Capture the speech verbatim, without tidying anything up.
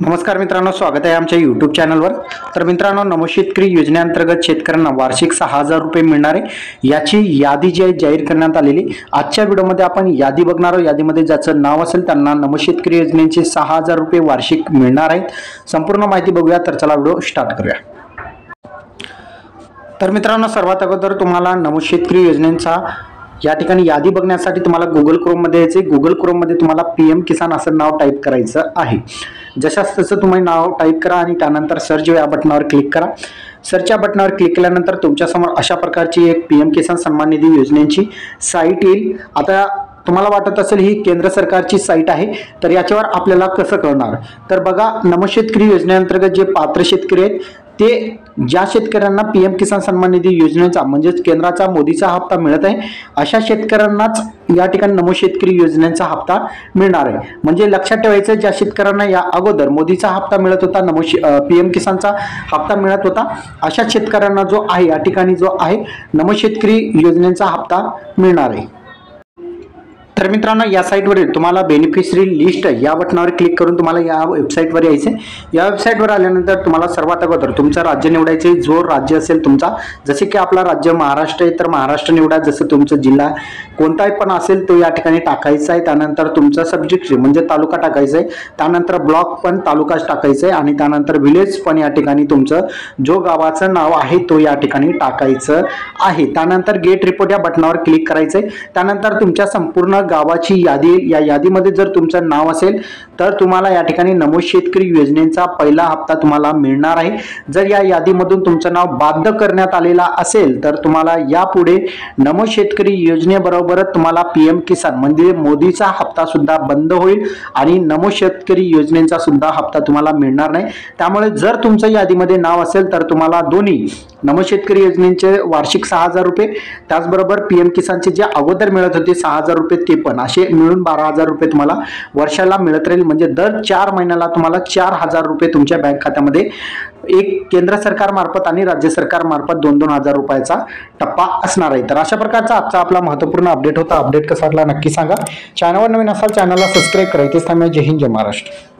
नमस्कार मित्रांनो, स्वागत आहे आमच्या यूट्यूब चॅनलवर। तर मित्रांनो, नमो शेतकरी योजनेअंतर्गत शेतकऱ्यांना वार्षिक सहा हजार रुपये मिळणार आहे, याची यादी जी आहे जाहीर करण्यात आलेली। आजच्या व्हिडिओमध्ये आपण यादी बघणार आहोत। यादीमध्ये ज्याचं नाव असेल त्यांना नमो शेतकरी योजनेचे सहा हजार रुपये वार्षिक मिळणार आहेत। संपूर्ण माहिती बघूया, तर चला व्हिडिओ स्टार्ट करूया। तर मित्रांनो, सर्वात अगोदर तुम्हाला नमो शेतकरी योजनेचा या ठिकाणी यादी बघण्यासाठी तुम्हाला गुगल क्रोम मध्ये यायचे। गुगल क्रोम मध्ये तुम्हाला पीएम किसान असं नाव टाईप करायचं आहे। जशास तसं तुम्ही नाव टाईप करा आणि त्यानंतर सर्च या बटनावर क्लिक करा। सर्च या बटनावर क्लिक केल्यानंतर तुमच्यासमोर अशा प्रकारची एक पीएम किसान सन्मान निधी योजनेची साईट येईल। आता तुम्हाला वाटत असेल ही केंद्र सरकारची साईट आहे, तर याच्यावर आपल्याला कसं कळणार? तर बघा, नमो शेतकरी योजनेअंतर्गत जे पात्र शेतकरी आहेत ते ज्या शेतकऱ्यांना पीएम किसान सन्मान निधी योजनेचा म्हणजेच केंद्राचा मोदीचा हप्ता मिळत आहे, अशा शेतकऱ्यांनाच या ठिकाणी नमो शेतकरी योजनेचा हप्ता मिळणार आहे। म्हणजे लक्षात ठेवायचं, ज्या शेतकऱ्यांना या अगोदर मोदीचा हप्ता मिळत होता, नमो पीएम किसानचा हप्ता मिळत होता, अशा शेतकऱ्यांना जो आहे या ठिकाणी जो आहे नमो शेतकरी योजनेचा हप्ता मिळणार आहे। तर मित्रांनो, या साईटवरील तुम्हाला बेनिफिशरी लिस्ट या बटनावर क्लिक करून तुम्हाला या वेबसाईटवर यायचे। या वेबसाईटवर आल्यानंतर तुम्हाला सर्वात अगोदर तुमचं राज्य निवडायचे, जो राज्य असेल तुमचा। जसे की आपला राज्य महाराष्ट्र आहे, तर महाराष्ट्र निवडा। जसं तुमचं जिल्हा कोणताही पण असेल तो या ठिकाणी टाकायचा आहे। त्यानंतर तुमचा सब्जेक्ट म्हणजे तालुका टाकायचा आहे। त्यानंतर ब्लॉक पण तालुकाच टाकायचा आहे आणि त्यानंतर विलेज पण या ठिकाणी तुमचं जो गावाचं नाव आहे तो या ठिकाणी टाकायचं आहे। त्यानंतर गेट रिपोर्ट या बटनावर क्लिक करायचं आहे। त्यानंतर तुमच्या संपूर्ण गावाची यादी, या यादीमध्ये जर तुमचं नाव असेल तर तुम्हाला या ठिकाणी नमो शेतकरी योजनेचा पहिला हप्ता तुम्हाला मिळणार आहे। जर या यादीमधून तुमचं नाव बाद करण्यात आलेला असेल तर तुम्हाला यापुढे नमो शेतकरी योजनेबरोबरच तुम्हाला पीएम किसान म्हणजे मोदीचा हप्ता सुद्धा बंद होईल आणि नमो शेतकरी योजनेचा सुद्धा हप्ता तुम्हाला मिळणार नाही। त्यामुळे जर तुमचं यादीमध्ये नाव असेल तर तुम्हाला दोन्ही नमो शेतकरी योजनेचे वार्षिक सहा हजार रुपये, त्याचबरोबर पीएम किसानचे जे अगोदर मिळत होते सहा हजार रुपये ते पण असे मिळून बारा हजार रुपये तुम्हाला वर्षाला मिळत राहील। म्हणजे दर चार महिन्याला तुम्हाला चार हजार रुपये तुमच्या बँक खात्यामध्ये एक केंद्र सरकार मार्फत आणि राज्य सरकार मार्फत दोन दोन हजार रुपयाचा टप्पा असणार आहे। तर अशा प्रकारचा आजचा आपला महत्त्वपूर्ण अपडेट होता। अपडेट कसा वाटला नक्की सांगा। चॅनलवर नवीन असाल चॅनलला सबस्क्राईब करा। इथेच थांबूया। जय हिंद, जय महाराष्ट्र।